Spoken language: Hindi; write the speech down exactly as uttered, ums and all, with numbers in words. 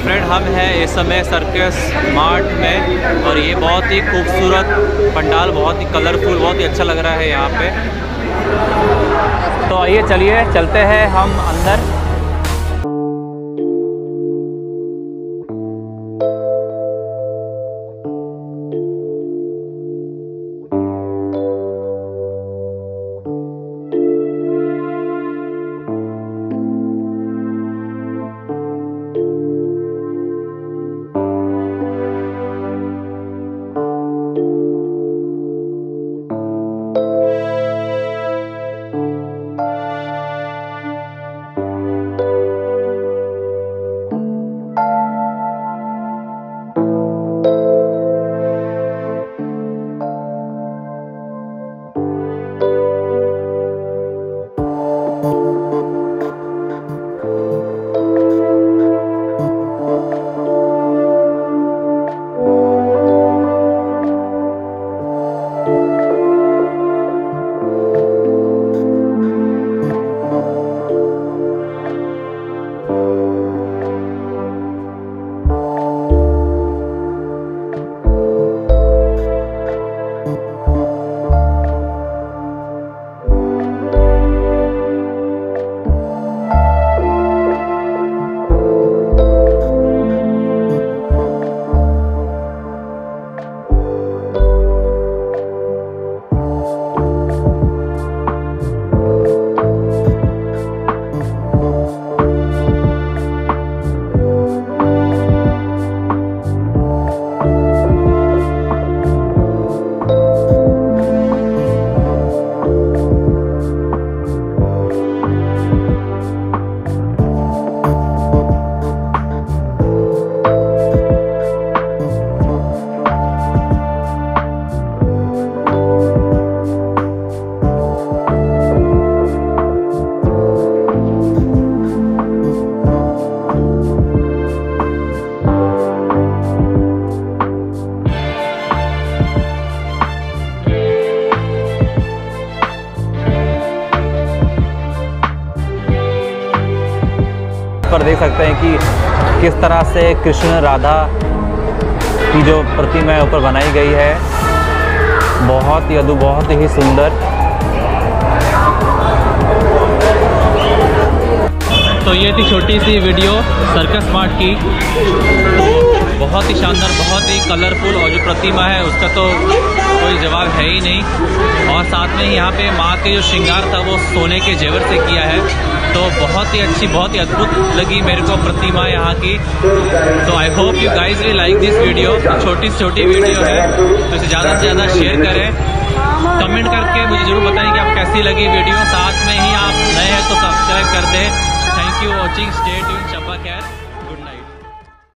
फ्रेंड हम हैं इस समय सर्कस मार्ट में और ये बहुत ही खूबसूरत पंडाल, बहुत ही कलरफुल, बहुत ही अच्छा लग रहा है यहाँ पे। तो आइए चलिए चलते हैं हम अंदर। पर देख सकते हैं कि किस तरह से कृष्ण राधा की जो प्रतिमा ऊपर बनाई गई है, बहुत ही अद्भुत, बहुत ही सुंदर। तो ये थी छोटी सी वीडियो सर्कस मार्ट की, बहुत ही शानदार, बहुत ही कलरफुल, और जो प्रतिमा है उसका तो कोई जवाब है ही नहीं। और साथ में यहाँ पे माँ के जो श्रृंगार था वो सोने के जेवर से किया है, तो बहुत ही अच्छी, बहुत ही अद्भुत लगी मेरे को प्रतिमा यहाँ की। तो I hope you guys will like this video. छोटी से छोटी वीडियो है तो इसे ज़्यादा से ज़्यादा शेयर करें, कमेंट करके मुझे ज़रूर बताएं कि आपको कैसी लगी वीडियो। साथ में ही आप नए हैं तो सब्सक्राइब कर दें। Thank you watching, stay tuned, शब्बा खैर।